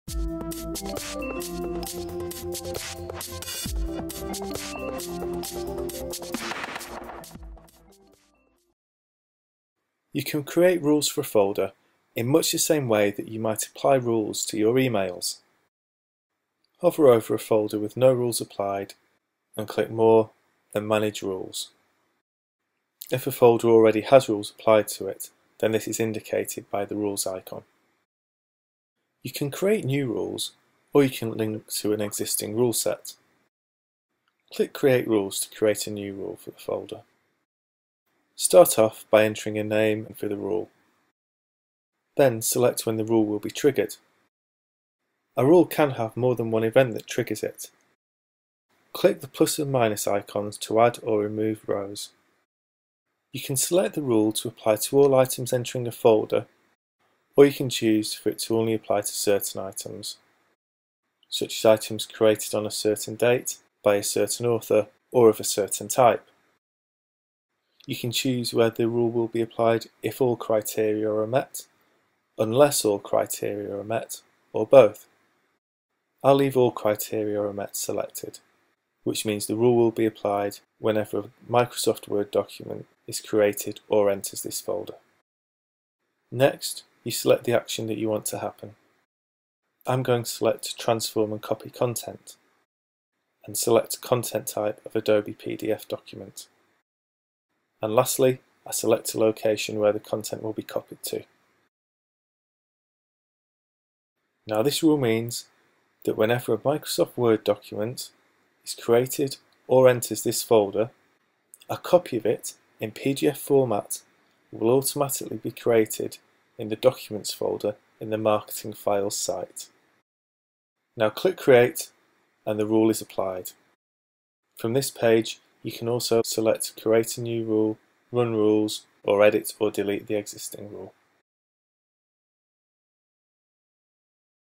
You can create rules for a folder in much the same way that you might apply rules to your emails. Hover over a folder with no rules applied and click More and Manage Rules. If a folder already has rules applied to it, then this is indicated by the rules icon. You can create new rules, or you can link to an existing rule set. Click Create Rules to create a new rule for the folder. Start off by entering a name for the rule. Then select when the rule will be triggered. A rule can have more than one event that triggers it. Click the plus and minus icons to add or remove rows. You can select the rule to apply to all items entering a folder, or you can choose for it to only apply to certain items, such as items created on a certain date, by a certain author, or of a certain type. You can choose whether the rule will be applied if all criteria are met, unless all criteria are met, or both. I'll leave all criteria are met selected, which means the rule will be applied whenever a Microsoft Word document is created or enters this folder. Next, you select the action that you want to happen. I'm going to select Transform and Copy Content, and select Content Type of Adobe PDF document. And lastly, I select a location where the content will be copied to. Now this rule means that whenever a Microsoft Word document is created or enters this folder, a copy of it in PDF format will automatically be created in the Documents folder in the Marketing Files site. Now click Create and the rule is applied. From this page, you can also select Create a new rule, Run Rules, or edit or delete the existing rule.